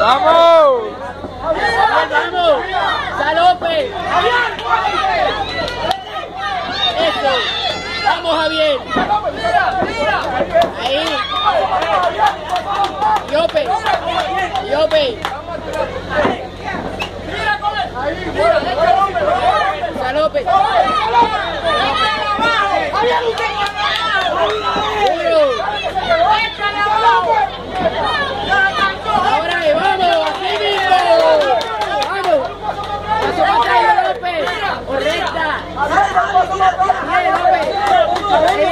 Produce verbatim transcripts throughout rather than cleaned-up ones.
¡Vamos! ¡Vamos! ¡Salope! ¡Eso! ¡Vamos, Javier! ¡Ahí! ¡Yope! ¡Yope! ¡Salope! ¡Ahora ahí, vamos! ¡Así mismo! ¡Vamos! ¡Paso para atrás, López! ¡Correcta! ¡Bien, López! ¡Bien!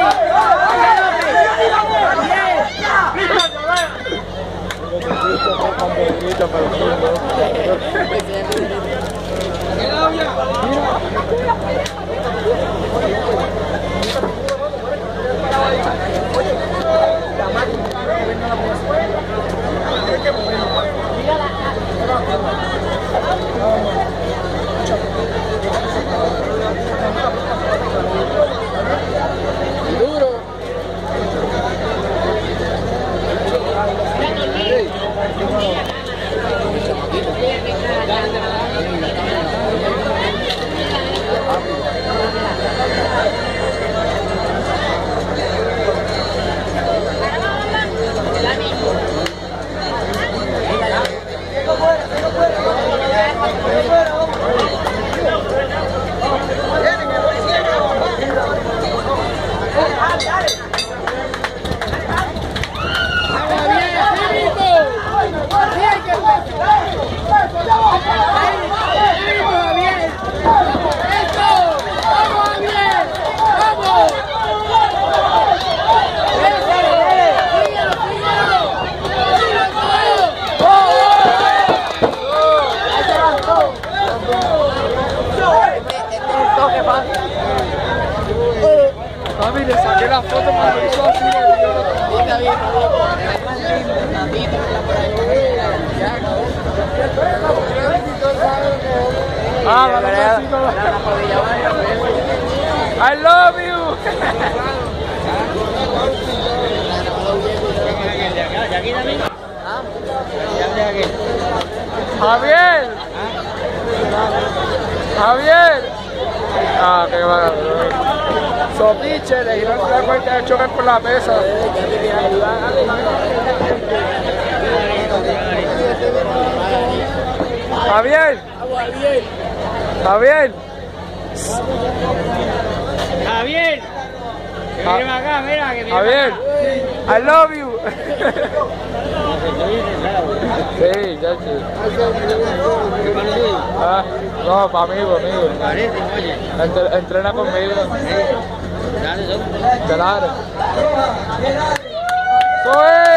Mami, le saqué la foto, me lo hizo así. Está bien, Ah, vale, I love you. Javier. Javier. Ah, que va. Sopiche, le dieron la cuenta de choque por la mesa. Javier. Javier. Javier. Mira acá, mira que Javier. I love you. Sí, ya sí. Ah, no, para mí, para mí. Entre, entrena conmigo. Claro. ¡Soy!